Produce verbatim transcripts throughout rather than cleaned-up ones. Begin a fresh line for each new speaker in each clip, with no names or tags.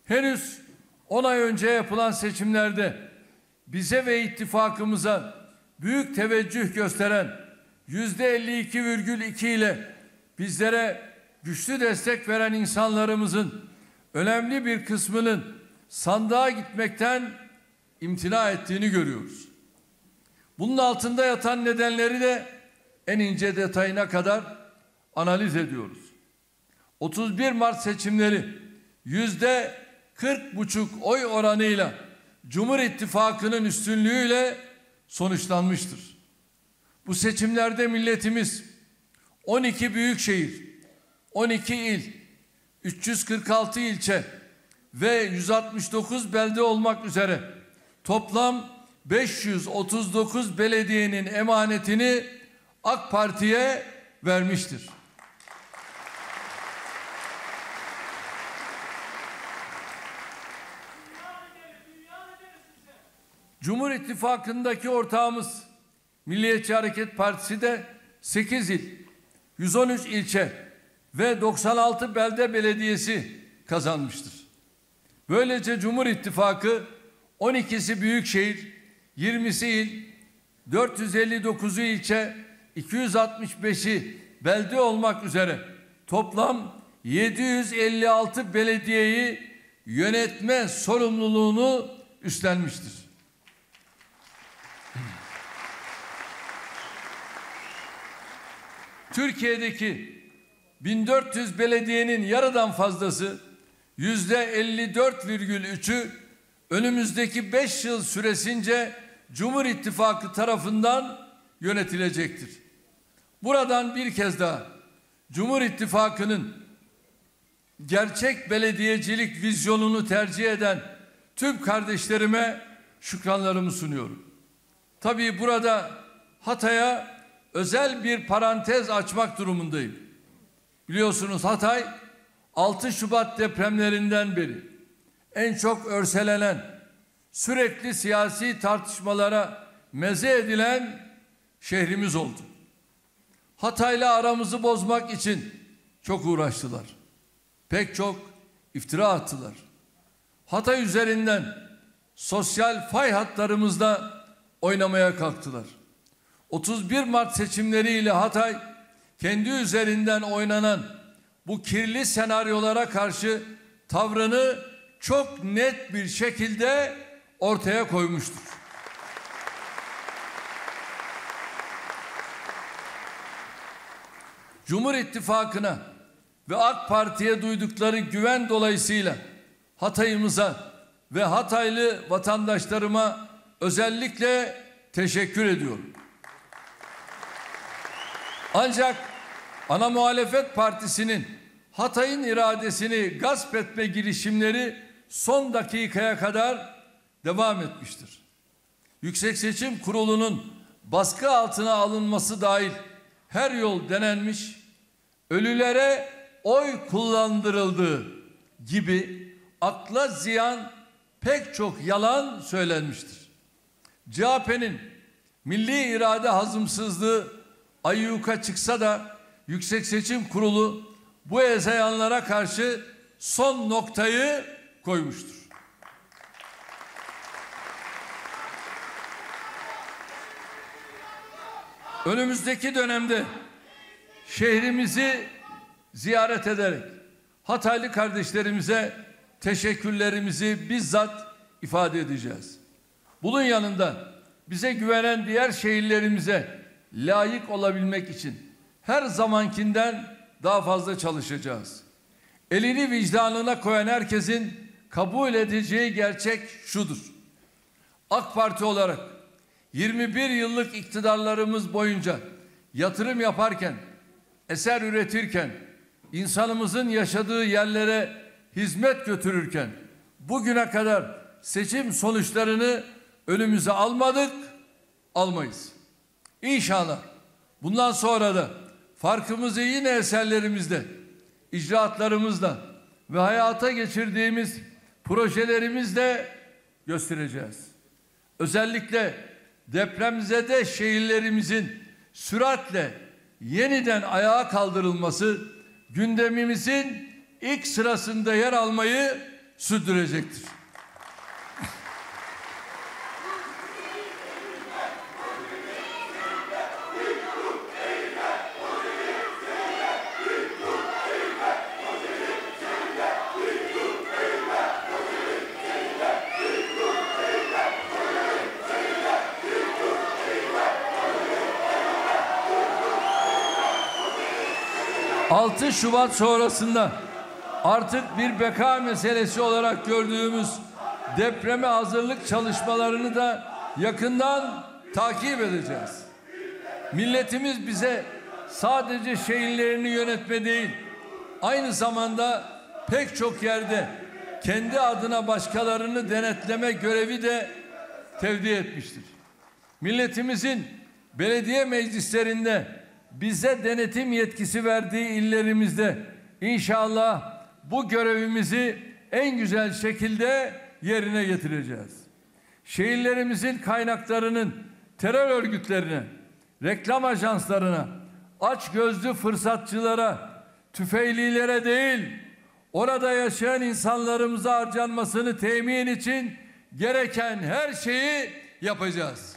Henüz on ay önce yapılan seçimlerde bize ve ittifakımıza büyük teveccüh gösteren yüzde elli iki virgül iki ile bizlere güçlü destek veren insanlarımızın önemli bir kısmının sandığa gitmekten imtina ettiğini görüyoruz. Bunun altında yatan nedenleri de en ince detayına kadar analiz ediyoruz. otuz bir Mart seçimleri yüzde kırk buçuk oy oranıyla Cumhur İttifakı'nın üstünlüğüyle sonuçlanmıştır. Bu seçimlerde milletimiz on iki büyükşehir, on iki il, üç yüz kırk altı ilçe ve yüz altmış dokuz belde olmak üzere toplam beş yüz otuz dokuz belediyenin emanetini AK Parti'ye vermiştir. Cumhur İttifakı'ndaki ortağımız Milliyetçi Hareket Partisi de sekiz il, yüz on üç ilçe ve doksan altı belde belediyesi kazanmıştır. Böylece Cumhur İttifakı on ikisi büyükşehir, yirmisi il, dört yüz elli dokuzu ilçe, iki yüz altmış beşi belde olmak üzere toplam yedi yüz elli altı belediyeyi yönetme sorumluluğunu üstlenmiştir. Türkiye'deki bin dört yüz belediyenin yarıdan fazlası yüzde elli dört virgül üçü önümüzdeki beş yıl süresince Cumhur İttifakı tarafından yönetilecektir. Buradan bir kez daha Cumhur İttifakı'nın gerçek belediyecilik vizyonunu tercih eden tüm kardeşlerime şükranlarımı sunuyorum. Tabii burada Hatay'a özel bir parantez açmak durumundayım. Biliyorsunuz Hatay altı Şubat depremlerinden beri en çok örselenen, sürekli siyasi tartışmalara meze edilen şehrimiz oldu. Hatay'la aramızı bozmak için çok uğraştılar. Pek çok iftira attılar. Hatay üzerinden sosyal fay hatlarımızla oynamaya kalktılar. otuz bir Mart seçimleriyle Hatay kendi üzerinden oynanan bu kirli senaryolara karşı tavrını çok net bir şekilde ortaya koymuştur. Cumhur İttifakı'na ve AK Parti'ye duydukları güven dolayısıyla Hatay'ımıza ve Hataylı vatandaşlarıma özellikle teşekkür ediyorum. Ancak ana muhalefet partisinin Hatay'ın iradesini gasp etme girişimleri son dakikaya kadar devam etmiştir. Yüksek Seçim Kurulu'nun baskı altına alınması dahil her yol denenmiş, ölülere oy kullandırıldığı gibi akla ziyan pek çok yalan söylenmiştir. C H P'nin milli irade hazımsızlığı ayyuka çıksa da Yüksek Seçim Kurulu bu hezeyanlara karşı son noktayı koymuştur. Önümüzdeki dönemde şehrimizi ziyaret ederek Hataylı kardeşlerimize teşekkürlerimizi bizzat ifade edeceğiz. Bunun yanında bize güvenen diğer şehirlerimize layık olabilmek için her zamankinden daha fazla çalışacağız. Elini vicdanına koyan herkesin kabul edeceği gerçek şudur: AK Parti olarak yirmi bir yıllık iktidarlarımız boyunca yatırım yaparken, eser üretirken, insanımızın yaşadığı yerlere hizmet götürürken bugüne kadar seçim sonuçlarını önümüze almadık, almayız. İnşallah bundan sonra da farkımızı yine eserlerimizle, icraatlarımızla ve hayata geçirdiğimiz projelerimizle göstereceğiz. Özellikle depremzede şehirlerimizin süratle yeniden ayağa kaldırılması gündemimizin ilk sırasında yer almayı sürdürecektir. altı Şubat sonrasında artık bir beka meselesi olarak gördüğümüz depreme hazırlık çalışmalarını da yakından takip edeceğiz. Milletimiz bize sadece şehirlerini yönetme değil, aynı zamanda pek çok yerde kendi adına başkalarını denetleme görevi de tevdi etmiştir. Milletimizin belediye meclislerinde bize denetim yetkisi verdiği illerimizde inşallah bu görevimizi en güzel şekilde yerine getireceğiz. Şehirlerimizin kaynaklarının terör örgütlerine, reklam ajanslarına, açgözlü fırsatçılara, tüfeylilere değil, orada yaşayan insanlarımıza harcanmasını temin için gereken her şeyi yapacağız.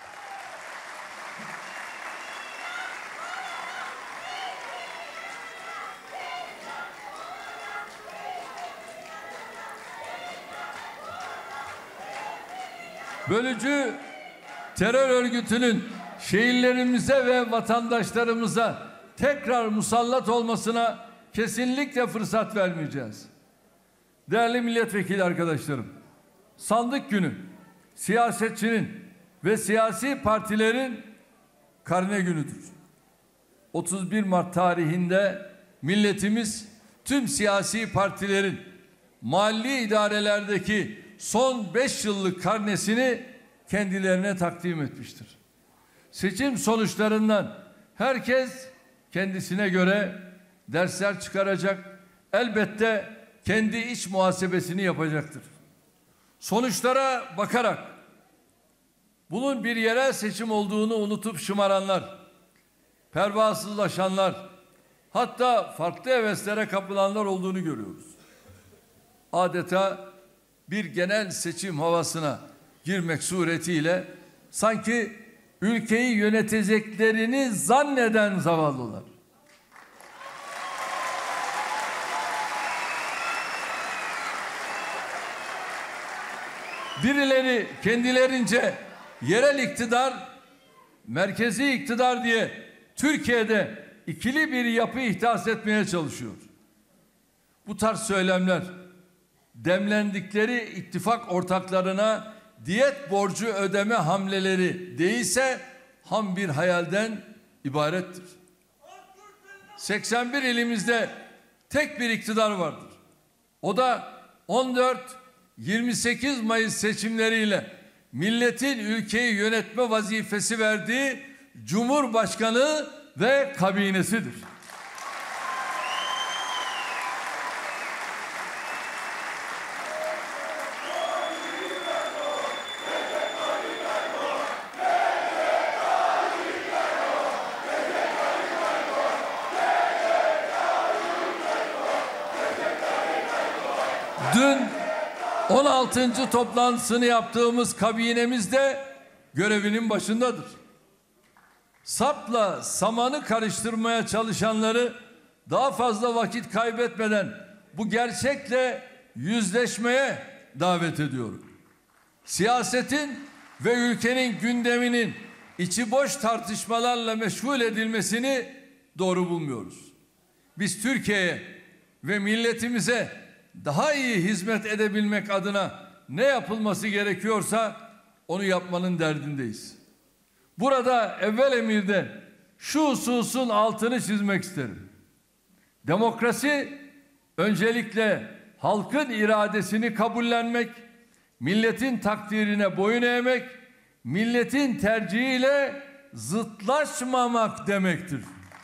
Bölücü terör örgütünün şehirlerimize ve vatandaşlarımıza tekrar musallat olmasına kesinlikle fırsat vermeyeceğiz. Değerli milletvekili arkadaşlarım, sandık günü siyasetçinin ve siyasi partilerin karne günüdür. otuz bir Mart tarihinde milletimiz tüm siyasi partilerin mahalli idarelerdeki son beş yıllık karnesini kendilerine takdim etmiştir. Seçim sonuçlarından herkes kendisine göre dersler çıkaracak, elbette kendi iç muhasebesini yapacaktır. Sonuçlara bakarak bunun bir yerel seçim olduğunu unutup şımaranlar, pervasızlaşanlar, hatta farklı heveslere kapılanlar olduğunu görüyoruz. Adeta bir genel seçim havasına girmek suretiyle sanki ülkeyi yöneteceklerini zanneden zavallılar. Birileri kendilerince yerel iktidar, merkezi iktidar diye Türkiye'de ikili bir yapı ihdas etmeye çalışıyor. Bu tarz söylemler demlendikleri ittifak ortaklarına diyet borcu ödeme hamleleri değilse ham bir hayalden ibarettir. seksen bir ilimizde tek bir iktidar vardır. O da on dört yirmi sekiz Mayıs seçimleriyle milletin ülkeyi yönetme vazifesi verdiği Cumhurbaşkanı ve kabinesidir. Dün on altıncı toplantısını yaptığımız kabinemiz de görevinin başındadır. Sapla samanı karıştırmaya çalışanları daha fazla vakit kaybetmeden bu gerçekle yüzleşmeye davet ediyorum. Siyasetin ve ülkenin gündeminin içi boş tartışmalarla meşgul edilmesini doğru bulmuyoruz. Biz Türkiye'ye ve milletimize daha iyi hizmet edebilmek adına ne yapılması gerekiyorsa onu yapmanın derdindeyiz. Burada evvel emirde şu hususun altını çizmek isterim. Demokrasi öncelikle halkın iradesini kabullenmek, milletin takdirine boyun eğmek, milletin tercihiyle zıtlaşmamak demektir.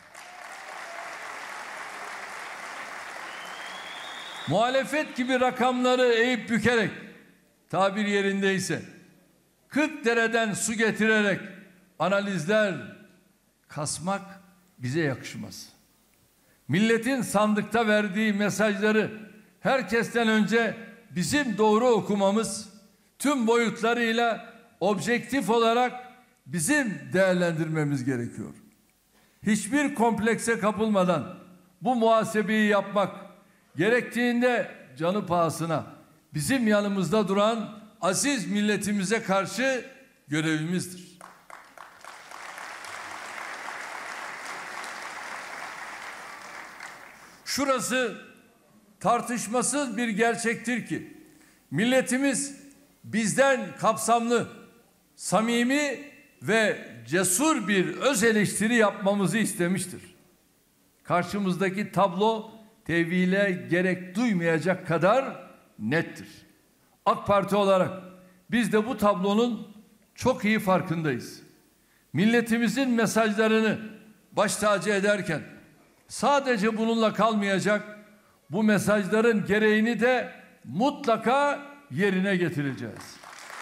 Muhalefet gibi rakamları eğip bükerek, tabir yerindeyse kırk dereden su getirerek analizler kasmak bize yakışmaz. Milletin sandıkta verdiği mesajları herkesten önce bizim doğru okumamız, tüm boyutlarıyla objektif olarak bizim değerlendirmemiz gerekiyor. Hiçbir komplekse kapılmadan bu muhasebeyi yapmak, gerektiğinde canı pahasına bizim yanımızda duran aziz milletimize karşı görevimizdir. Şurası tartışmasız bir gerçektir ki milletimiz bizden kapsamlı, samimi ve cesur bir öz eleştiri yapmamızı istemiştir. Karşımızdaki tablo tevhile gerek duymayacak kadar nettir. AK Parti olarak biz de bu tablonun çok iyi farkındayız. Milletimizin mesajlarını baş tacı ederken sadece bununla kalmayacak, bu mesajların gereğini de mutlaka yerine getireceğiz.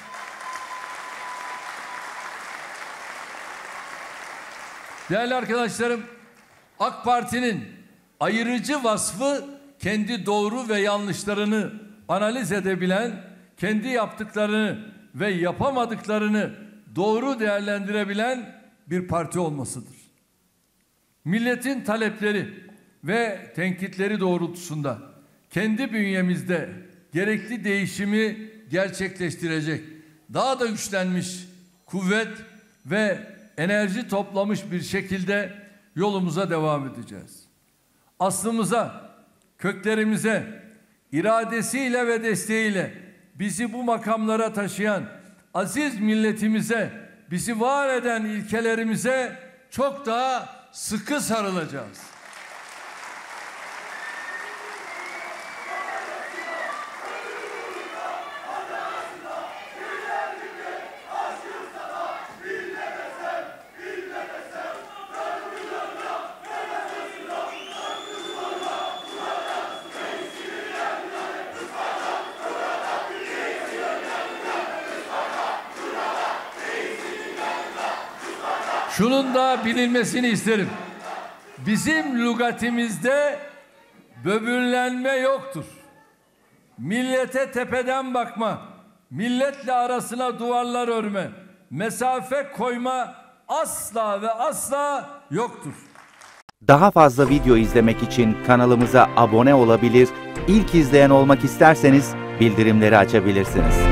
Değerli arkadaşlarım, AK Parti'nin ayırıcı vasfı kendi doğru ve yanlışlarını analiz edebilen, kendi yaptıklarını ve yapamadıklarını doğru değerlendirebilen bir parti olmasıdır. Milletin talepleri ve tenkitleri doğrultusunda kendi bünyemizde gerekli değişimi gerçekleştirecek, daha da güçlenmiş, kuvvet ve enerji toplamış bir şekilde yolumuza devam edeceğiz. Aslımıza, köklerimize, iradesiyle ve desteğiyle bizi bu makamlara taşıyan aziz milletimize, bizi var eden ilkelerimize çok daha sıkı sarılacağız. Şunun da bilinmesini isterim. Bizim lügatimizde böbürlenme yoktur. Millete tepeden bakma, milletle arasına duvarlar örme, mesafe koyma asla ve asla yoktur.
Daha fazla video izlemek için kanalımıza abone olabilir, ilk izleyen olmak isterseniz bildirimleri açabilirsiniz.